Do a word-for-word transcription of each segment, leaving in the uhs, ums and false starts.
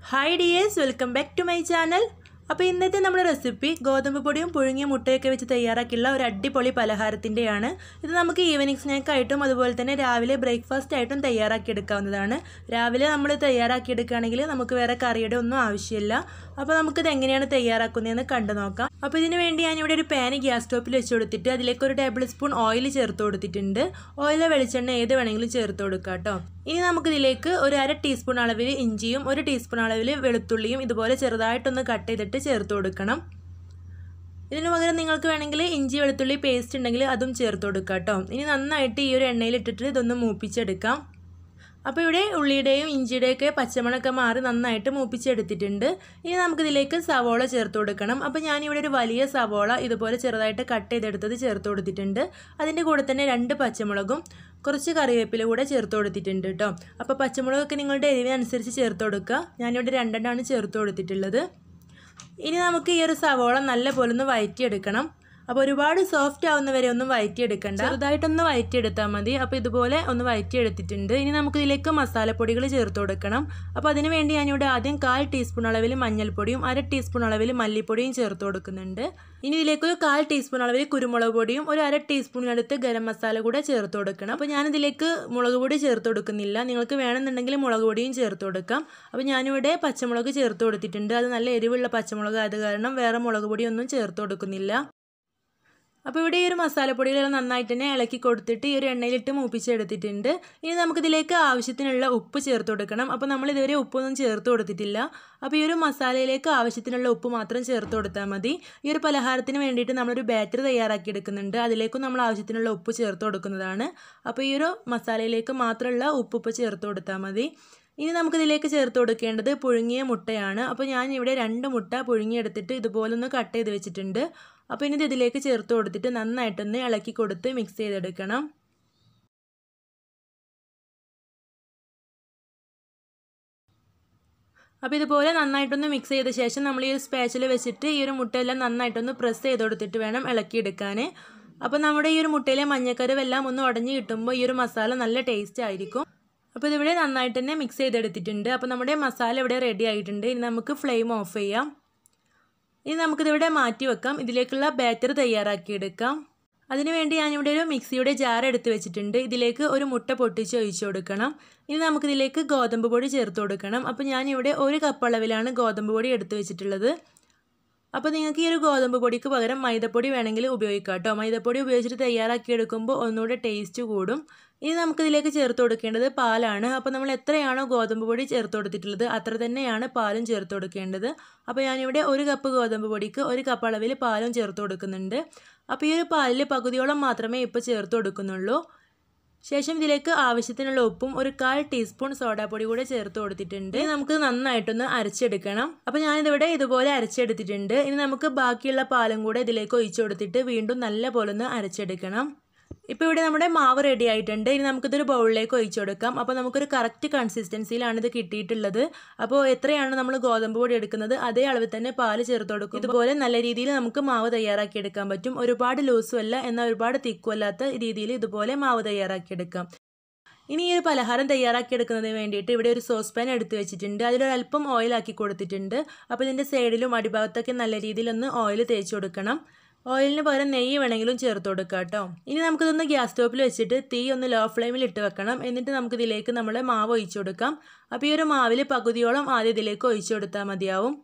Hi dears, welcome back to my channel. അപ്പോൾ ഇന്നത്തെ നമ്മുടെ റെസിപ്പി ഗോതമ്പ് പൊടിയും പുഴുങ്ങിയ മുട്ടയൊക്കെ വെച്ച് തയ്യാറാക്കിയുള്ള ഒരു അടിപൊളി പലഹാരത്തിൻ്റെയാണ്. ഇത് നമുക്ക് ഈവനിങ് സ്നാക്ക് ആയിട്ടും അതുപോലെ തന്നെ രാവിലെ ബ്രേക്ക്ഫാസ്റ്റ് ആയിട്ടും തയ്യാറാക്കി എടുക്കാവുന്നതാണ്. രാവിലെ നമ്മൾ തയ്യാറാക്കി എടുക്കുകയാണെങ്കിൽ നമുക്ക് വേറെ കറിയുടെ ഒന്നും ആവശ്യമില്ല. അപ്പോൾ നമുക്കിത് എങ്ങനെയാണ് തയ്യാറാക്കുന്നതെന്ന് കണ്ടു നോക്കാം. അപ്പോൾ ഇതിന് വേണ്ടി ഞാനിവിടെ ഒരു പാന് ഗ്യാസ് സ്റ്റോപ്പിൽ വെച്ച് കൊടുത്തിട്ട് അതിലേക്ക് ഒരു ടേബിൾ സ്പൂൺ ഓയിൽ ചേർത്ത് കൊടുത്തിട്ടുണ്ട്. ഓയിലോ വെളിച്ചെണ്ണ ഏത് വേണമെങ്കിലും ചേർത്ത് കൊടുക്കാം കേട്ടോ. ഇനി നമുക്കിതിലേക്ക് ഒരു അര ടീസ്പൂൺ അളവിൽ ഇഞ്ചിയും ഒരു ടീസ്പൂൺ അളവിൽ വെളുത്തുള്ളിയും ഇതുപോലെ ചെറുതായിട്ടൊന്ന് കട്ട് ചെയ്തിട്ട് ചേർത്ത് കൊടുക്കണം. ഇതിനു പകരം നിങ്ങൾക്ക് വേണമെങ്കിൽ ഇഞ്ചി വെളുത്തുള്ളി പേസ്റ്റ് ഉണ്ടെങ്കിൽ അതും ചേർത്ത് കൊടുക്കാം കേട്ടോ. ഇനി നന്നായിട്ട് ഈ ഒരു എണ്ണയിൽ ഇട്ടിട്ട് ഇതൊന്ന് മൂപ്പിച്ചെടുക്കാം. അപ്പോൾ ഇവിടെ ഉള്ളിയുടെയും ഇഞ്ചിയുടെയൊക്കെ പച്ചമണമൊക്കെ മാറി നന്നായിട്ട് മൂപ്പിച്ചെടുത്തിട്ടുണ്ട്. ഇനി നമുക്കിതിലേക്ക് സവോള ചേർത്ത് കൊടുക്കണം. അപ്പോൾ ഞാനിവിടെ ഒരു വലിയ സവോള ഇതുപോലെ ചെറുതായിട്ട് കട്ട് ചെയ്തെടുത്തത് ചേർത്ത് കൊടുത്തിട്ടുണ്ട്. അതിൻ്റെ കൂടെ തന്നെ രണ്ട് പച്ചമുളകും കുറച്ച് കറിവേപ്പില കൂടെ ചേർത്ത് കൊടുത്തിട്ടുണ്ട് കേട്ടോ. അപ്പോൾ പച്ചമുളകൊക്കെ നിങ്ങളുടെ എരിവിനനുസരിച്ച് ചേർത്ത് കൊടുക്കുക. ഞാനിവിടെ രണ്ടെണ്ണമാണ് ചേർത്ത് കൊടുത്തിട്ടുള്ളത്. ഇനി നമുക്ക് ഈ ഒരു സവോള നല്ല പോലെ ഒന്ന് വഴറ്റിയെടുക്കണം. അപ്പോൾ ഒരുപാട് സോഫ്റ്റ് ആവുന്നവരെ ഒന്നും വഴറ്റിയെടുക്കണ്ട, ചെറുതായിട്ടൊന്ന് വഴറ്റിയെടുത്താൽ മതി. അപ്പോൾ ഇതുപോലെ ഒന്ന് വഴറ്റിയെടുത്തിട്ടുണ്ട്. ഇനി നമുക്കിതിലേക്ക് മസാലപ്പൊടികൾ ചേർത്ത് കൊടുക്കണം. അപ്പോൾ അതിന് വേണ്ടി ഞാനിവിടെ ആദ്യം കാൽ ടീസ്പൂൺ അളവിൽ മഞ്ഞൾപ്പൊടിയും അര ടീസ്പൂൺ അളവിൽ മല്ലിപ്പൊടിയും ചേർത്ത് കൊടുക്കുന്നുണ്ട്. ഇനി ഇതിലേക്ക് ഒരു കാൽ ടീസ്പൂൺ അളവിൽ കുരുമുളക് പൊടിയും ഒരു അര ടീസ്പൂണിനടുത്ത് ഗരം മസാല കൂടെ ചേർത്ത് കൊടുക്കണം. അപ്പോൾ ഞാനിതിലേക്ക് മുളക് പൊടി ചേർത്ത് കൊടുക്കുന്നില്ല. നിങ്ങൾക്ക് വേണമെന്നുണ്ടെങ്കിൽ മുളക് പൊടിയും ചേർത്ത് കൊടുക്കാം. അപ്പോൾ ഞാനിവിടെ പച്ചമുളക് ചേർത്ത് കൊടുത്തിട്ടുണ്ട്. അത് നല്ല എരിവുള്ള പച്ചമുളക് ആയത് കാരണം വേറെ മുളക് പൊടിയൊന്നും ചേർത്ത് കൊടുക്കുന്നില്ല. അപ്പോൾ ഇവിടെ ഈ ഒരു മസാലപ്പൊടികളെല്ലാം നന്നായിട്ട് തന്നെ ഇളക്കി കൊടുത്തിട്ട് ഈ ഒരു എണ്ണയിലിട്ട് മൂപ്പിച്ചെടുത്തിട്ടുണ്ട്. ഇനി നമുക്കിതിലേക്ക് ആവശ്യത്തിനുള്ള ഉപ്പ് ചേർത്ത് കൊടുക്കണം. അപ്പോൾ നമ്മൾ ഇതുവരെ ഉപ്പൊന്നും ചേർത്ത് കൊടുത്തിട്ടില്ല. അപ്പോൾ ഈ ഒരു മസാലയിലേക്ക് ആവശ്യത്തിനുള്ള ഉപ്പ് മാത്രം ചേർത്ത് കൊടുത്താൽ മതി. ഈ ഒരു പലഹാരത്തിന് വേണ്ടിയിട്ട് നമ്മളൊരു ബാറ്റർ തയ്യാറാക്കി എടുക്കുന്നുണ്ട്. അതിലേക്കും നമ്മൾ ആവശ്യത്തിനുള്ള ഉപ്പ് ചേർത്ത് കൊടുക്കുന്നതാണ്. അപ്പോൾ ഈ ഒരു മസാലയിലേക്ക് മാത്രമുള്ള ഉപ്പ് ഉപ്പ് ചേർത്ത് കൊടുത്താൽ മതി. ഇനി നമുക്കിതിലേക്ക് ചേർത്ത് കൊടുക്കേണ്ടത് പുഴുങ്ങിയ മുട്ടയാണ്. അപ്പോൾ ഞാൻ ഇവിടെ രണ്ട് മുട്ട പുഴുങ്ങിയെടുത്തിട്ട് ഇതുപോലൊന്ന് കട്ട് ചെയ്ത് വെച്ചിട്ടുണ്ട്. അപ്പോൾ ഇനി ഇതിലേക്ക് ചേർത്ത് കൊടുത്തിട്ട് നന്നായിട്ടൊന്ന് ഇളക്കി കൊടുത്ത് മിക്സ് ചെയ്തെടുക്കണം. അപ്പോൾ ഇതുപോലെ നന്നായിട്ടൊന്ന് മിക്സ് ചെയ്ത ശേഷം നമ്മൾ ഈ ഒരു സ്പാച്ചിൽ വെച്ചിട്ട് ഈ ഒരു മുട്ടയെല്ലാം നന്നായിട്ടൊന്ന് പ്രസ് ചെയ്ത് കൊടുത്തിട്ട് വേണം ഇളക്കിയെടുക്കാൻ. അപ്പോൾ നമ്മുടെ ഈ ഒരു മുട്ടയിലെ മഞ്ഞക്കരുവെല്ലാം ഒന്ന് ഉടഞ്ഞ് കിട്ടുമ്പോൾ ഈ ഒരു മസാല നല്ല ടേസ്റ്റ് ആയിരിക്കും. അപ്പോൾ ഇതിവിടെ നന്നായിട്ട് തന്നെ മിക്സ് ചെയ്തെടുത്തിട്ടുണ്ട്. അപ്പോൾ നമ്മുടെ മസാല ഇവിടെ റെഡി ആയിട്ടുണ്ട്. ഇനി നമുക്ക് ഫ്ലെയിം ഓഫ് ചെയ്യാം. ഇനി നമുക്കിതിവിടെ മാറ്റി വെക്കാം. ഇതിലേക്കുള്ള ബാറ്റർ തയ്യാറാക്കിയെടുക്കാം. അതിനുവേണ്ടി ഞാനിവിടെ ഒരു മിക്സിയുടെ ജാർ എടുത്ത് വെച്ചിട്ടുണ്ട്. ഇതിലേക്ക് ഒരു മുട്ട പൊട്ടിച്ച് ഒഴിച്ചു കൊടുക്കണം. ഇനി നമുക്കിതിലേക്ക് ഗോതമ്പ് പൊടി ചേർത്ത് കൊടുക്കണം. അപ്പോൾ ഞാനിവിടെ ഒരു കപ്പ് അളവിലാണ് ഗോതമ്പ് പൊടി എടുത്ത് വെച്ചിട്ടുള്ളത്. അപ്പോൾ നിങ്ങൾക്ക് ഈ ഒരു ഗോതമ്പ് പൊടിക്ക് പകരം മൈദപ്പൊടി വേണമെങ്കിൽ ഉപയോഗിക്കാം കേട്ടോ. മൈദപ്പൊടി ഉപയോഗിച്ചിട്ട് തയ്യാറാക്കി എടുക്കുമ്പോൾ ഒന്നുകൂടെ ടേസ്റ്റ് കൂടും. ഇനി നമുക്കിതിലേക്ക് ചേർത്ത് കൊടുക്കേണ്ടത് പാലാണ്. അപ്പോൾ നമ്മൾ എത്രയാണോ ഗോതമ്പ് പൊടി ചേർത്ത് കൊടുത്തിട്ടുള്ളത് അത്ര തന്നെയാണ് പാലും ചേർത്ത് കൊടുക്കേണ്ടത്. അപ്പോൾ ഞാനിവിടെ ഒരു കപ്പ് ഗോതമ്പ് പൊടിക്ക് ഒരു കപ്പ് അളവിൽ പാലും ചേർത്ത് കൊടുക്കുന്നുണ്ട്. അപ്പോൾ ഈ ഒരു പാലിൽ പകുതിയോളം മാത്രമേ ഇപ്പോൾ ചേർത്ത് കൊടുക്കുന്നുള്ളൂ. ശേഷം ഇതിലേക്ക് ആവശ്യത്തിനുള്ള ഉപ്പും ഒരു കാൽ ടീസ്പൂൺ സോഡാപ്പൊടി കൂടെ ചേർത്ത് കൊടുത്തിട്ടുണ്ട്. ഇനി നമുക്ക് നന്നായിട്ടൊന്ന് അരച്ചെടുക്കണം. അപ്പോൾ ഞാനിതിവിടെ ഇതുപോലെ അരച്ചെടുത്തിട്ടുണ്ട്. ഇനി നമുക്ക് ബാക്കിയുള്ള പാലും കൂടെ ഇതിലേക്ക് ഒഴിച്ചു കൊടുത്തിട്ട് വീണ്ടും നല്ല പോലെ ഒന്ന് അരച്ചെടുക്കണം. ഇപ്പോൾ ഇവിടെ നമ്മുടെ മാവ് റെഡി ആയിട്ടുണ്ട്. ഇനി നമുക്കിതൊരു ബൗളിലേക്ക് ഒഴിച്ചു കൊടുക്കാം. അപ്പോൾ നമുക്കൊരു കറക്റ്റ് കൺസിസ്റ്റൻസിയിലാണ് ഇത് കിട്ടിയിട്ടുള്ളത്. അപ്പോൾ എത്രയാണ് നമ്മൾ ഗോതമ്പ് പൊടി എടുക്കുന്നത് അതേ അളവിൽ തന്നെ പാല് ചേർത്ത് കൊടുക്കും. ഇതുപോലെ നല്ല രീതിയിൽ നമുക്ക് മാവ് തയ്യാറാക്കി എടുക്കാൻ പറ്റും. ഒരുപാട് ലൂസും അല്ല എന്നാൽ ഒരുപാട് തിക്കും അല്ലാത്ത രീതിയിൽ ഇതുപോലെ മാവ് തയ്യാറാക്കിയെടുക്കാം. ഇനി ഈ ഒരു പലഹാരം തയ്യാറാക്കിയെടുക്കുന്നതിന് വേണ്ടിയിട്ട് ഇവിടെ ഒരു സോസ് പാൻ എടുത്ത് വെച്ചിട്ടുണ്ട്. അതിലൊരല്പം ഓയിലാക്കി കൊടുത്തിട്ടുണ്ട്. അപ്പോൾ ഇതിൻ്റെ സൈഡിലും അടിഭാഗത്തൊക്കെ നല്ല രീതിയിലൊന്ന് ഓയിൽ തേച്ച് കൊടുക്കണം. ഓയിലിന് പകരം നെയ്യ് വേണമെങ്കിലും ചേർത്ത് കൊടുക്കാം കേട്ടോ. ഇനി നമുക്കിതൊന്ന് ഗ്യാസ് സ്റ്റോപ്പിൽ വെച്ചിട്ട് തീ ഒന്ന് ലോ ഫ്ലെയിമിൽ ഇട്ട് വെക്കണം. എന്നിട്ട് നമുക്കിതിലേക്ക് നമ്മൾ മാവ് ഒഴിച്ചു കൊടുക്കാം. അപ്പോൾ ഈ ഒരു മാവിൽ പകുതിയോളം ആദ്യം ഇതിലേക്ക് ഒഴിച്ചു കൊടുത്താൽ മതിയാവും.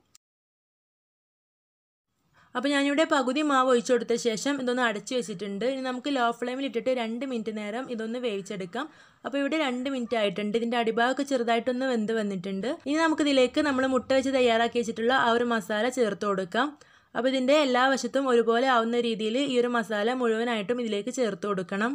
അപ്പോൾ ഞാനിവിടെ പകുതി മാവ് ഒഴിച്ചു കൊടുത്ത ശേഷം ഇതൊന്ന് അടച്ചു വെച്ചിട്ടുണ്ട്. ഇനി നമുക്ക് ലോ ഫ്ലെയിമിൽ ഇട്ടിട്ട് രണ്ട് മിനിറ്റ് നേരം ഇതൊന്ന് വേവിച്ചെടുക്കാം. അപ്പോൾ ഇവിടെ രണ്ട് മിനിറ്റ് ആയിട്ടുണ്ട്. ഇതിൻ്റെ അടിഭാഗമൊക്കെ ചെറുതായിട്ടൊന്ന് വെന്ത് വന്നിട്ടുണ്ട്. ഇനി നമുക്കിതിലേക്ക് നമ്മൾ മുട്ട വെച്ച് തയ്യാറാക്കി വെച്ചിട്ടുള്ള ആ ഒരു മസാല ചേർത്ത് കൊടുക്കാം. അപ്പോൾ ഇതിൻ്റെ എല്ലാ വശത്തും ഒരുപോലെ ആവുന്ന രീതിയിൽ ഈ ഒരു മസാല മുഴുവനായിട്ടും ഇതിലേക്ക് ചേർത്ത് കൊടുക്കണം.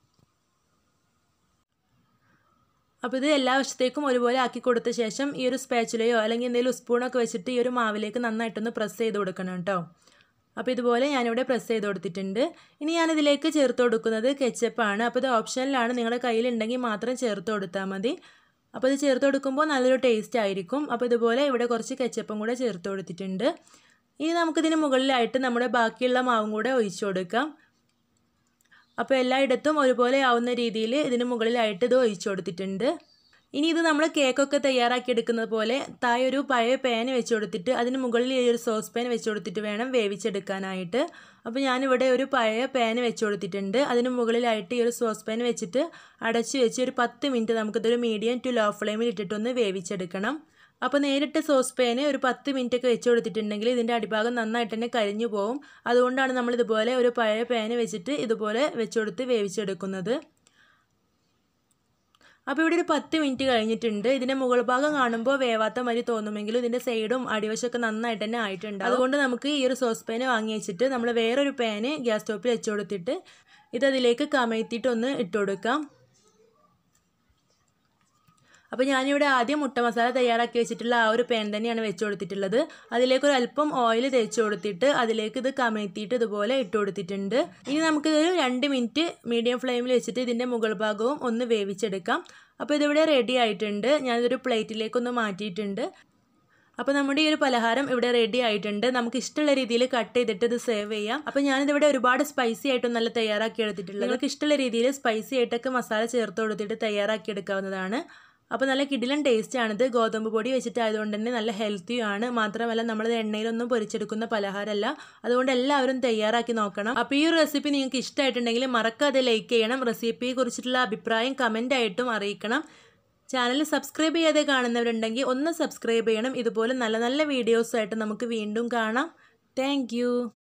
അപ്പോൾ ഇത് എല്ലാ വശത്തേക്കും ഒരുപോലെ ആക്കി കൊടുത്ത ശേഷം ഈ ഒരു സ്പാച്ചുലയോ അല്ലെങ്കിൽ എന്തെങ്കിലും സ്പൂണൊക്കെ വെച്ചിട്ട് ഈ ഒരു മാവിലേക്ക് നന്നായിട്ടൊന്ന് പ്രസ് ചെയ്ത് കൊടുക്കണം കേട്ടോ. അപ്പോൾ ഇതുപോലെ ഞാനിവിടെ പ്രസ് ചെയ്ത് കൊടുത്തിട്ടുണ്ട്. ഇനി ഞാനിതിലേക്ക് ചേർത്ത് കൊടുക്കുന്നത് കെച്ചപ്പാണ്. അപ്പോൾ ഇത് ഓപ്ഷനിലാണ്, നിങ്ങളുടെ കയ്യിലുണ്ടെങ്കിൽ മാത്രം ചേർത്ത് കൊടുത്താൽ മതി. അപ്പോൾ ഇത് ചേർത്ത് കൊടുക്കുമ്പോൾ നല്ലൊരു ടേസ്റ്റ് ആയിരിക്കും. അപ്പോൾ ഇതുപോലെ ഇവിടെ കുറച്ച് കെച്ചപ്പും കൂടെ ചേർത്ത് കൊടുത്തിട്ടുണ്ട്. ഇനി നമുക്കിതിന് മുകളിലായിട്ട് നമ്മുടെ ബാക്കിയുള്ള മാവും കൂടെ ഒഴിച്ചു കൊടുക്കാം. അപ്പോൾ എല്ലായിടത്തും ഒരുപോലെ ആവുന്ന രീതിയിൽ ഇതിന് മുകളിലായിട്ട് ഇത് ഒഴിച്ചു കൊടുത്തിട്ടുണ്ട്. ഇനി ഇത് നമ്മൾ കേക്കൊക്കെ തയ്യാറാക്കി എടുക്കുന്നത് പോലെ താഴെ ഒരു പഴയ പാൻ വെച്ച് കൊടുത്തിട്ട് അതിന് മുകളിൽ ഈ ഒരു സോസ് പാൻ വെച്ച് കൊടുത്തിട്ട് വേണം വേവിച്ചെടുക്കാനായിട്ട്. അപ്പോൾ ഞാനിവിടെ ഒരു പഴയ പാൻ വെച്ച് കൊടുത്തിട്ടുണ്ട്. അതിന് മുകളിലായിട്ട് ഈ ഒരു സോസ് പാൻ വെച്ചിട്ട് അടച്ച് വെച്ച് ഒരു പത്ത് മിനിറ്റ് നമുക്കിതൊരു മീഡിയം ടു ലോ ഫ്ലെയിമിൽ ഇട്ടിട്ടൊന്ന് വേവിച്ചെടുക്കണം. അപ്പോൾ നേരിട്ട് സോസ് പാന് ഒരു പത്ത് മിനിറ്റ് ഒക്കെ വെച്ച് കൊടുത്തിട്ടുണ്ടെങ്കിൽ ഇതിൻ്റെ അടിഭാഗം നന്നായിട്ട് തന്നെ കരിഞ്ഞു പോകും. അതുകൊണ്ടാണ് നമ്മൾ ഇതുപോലെ ഒരു പഴയ പാന് വെച്ചിട്ട് ഇതുപോലെ വെച്ച് കൊടുത്ത് വേവിച്ചെടുക്കുന്നത്. അപ്പോൾ ഇവിടെ ഒരു പത്ത് മിനിറ്റ് കഴിഞ്ഞിട്ടുണ്ട്. ഇതിൻ്റെ മുകൾ ഭാഗം കാണുമ്പോൾ വേവാത്ത മാതിരി തോന്നുമെങ്കിലും ഇതിൻ്റെ സൈഡും അടിവശമൊക്കെ നന്നായിട്ട് തന്നെ ആയിട്ടുണ്ട്. അതുകൊണ്ട് നമുക്ക് ഈ ഒരു സോസ് പാന് വാങ്ങി വെച്ചിട്ട് നമ്മൾ വേറൊരു പാന് ഗ്യാസ് സ്റ്റോപ്പിൽ വെച്ച് കൊടുത്തിട്ട് ഇതതിലേക്ക് കമഴ്ത്തിയിട്ടൊന്ന് ഇട്ട് കൊടുക്കാം. അപ്പോൾ ഞാനിവിടെ ആദ്യം മുട്ട മസാല തയ്യാറാക്കി വെച്ചിട്ടുള്ള ആ ഒരു പാൻ തന്നെയാണ് വെച്ച് കൊടുത്തിട്ടുള്ളത്. അതിലേക്ക് ഒരു അല്പം ഓയിൽ തേച്ച് കൊടുത്തിട്ട് അതിലേക്ക് ഇത് കമഴ്ത്തിയിട്ട് ഇതുപോലെ ഇട്ട് കൊടുത്തിട്ടുണ്ട്. ഇനി നമുക്കിതൊരു രണ്ട് മിനിറ്റ് മീഡിയം ഫ്ലെയിമിൽ വെച്ചിട്ട് ഇതിൻ്റെ മുകൾ ഭാഗവും ഒന്ന് വേവിച്ചെടുക്കാം. അപ്പോൾ ഇതിവിടെ റെഡി ആയിട്ടുണ്ട്. ഞാനിതൊരു പ്ലേറ്റിലേക്കൊന്ന് മാറ്റിയിട്ടുണ്ട്. അപ്പോൾ നമ്മുടെ ഈ ഒരു പലഹാരം ഇവിടെ റെഡി ആയിട്ടുണ്ട്. നമുക്ക് ഇഷ്ടമുള്ള രീതിയിൽ കട്ട് ചെയ്തിട്ട് ഇത് സേവ് ചെയ്യാം. അപ്പോൾ ഞാനിതിവിടെ ഒരുപാട് സ്പൈസി ആയിട്ടും നല്ല തയ്യാറാക്കി എടുത്തിട്ടുള്ളത്. നിങ്ങൾക്ക് ഇഷ്ടമുള്ള രീതിയിൽ സ്പൈസി ആയിട്ടൊക്കെ മസാല ചേർത്ത് കൊടുത്തിട്ട് തയ്യാറാക്കി എടുക്കാവുന്നതാണ്. അപ്പോൾ നല്ല കിടിലൻ ടേസ്റ്റാണിത്. ഗോതമ്പ് പൊടി വെച്ചിട്ടായതുകൊണ്ട് തന്നെ നല്ല ഹെൽത്തിയുമാണ്. മാത്രമല്ല നമ്മളത് എണ്ണയിലൊന്നും പൊരിച്ചെടുക്കുന്ന പലഹാരമല്ല. അതുകൊണ്ട് എല്ലാവരും തയ്യാറാക്കി നോക്കണം. അപ്പോൾ ഈ ഒരു റെസിപ്പി നിങ്ങൾക്ക് ഇഷ്ടമായിട്ടുണ്ടെങ്കിൽ മറക്കാതെ ലൈക്ക് ചെയ്യണം. റെസിപ്പിയെ കുറിച്ചിട്ടുള്ള അഭിപ്രായം കമൻ്റ് ആയിട്ടും അറിയിക്കണം. ചാനൽ സബ്സ്ക്രൈബ് ചെയ്യാതെ കാണുന്നവരുണ്ടെങ്കിൽ ഒന്ന് സബ്സ്ക്രൈബ് ചെയ്യണം. ഇതുപോലെ നല്ല നല്ല വീഡിയോസായിട്ട് നമുക്ക് വീണ്ടും കാണാം. താങ്ക്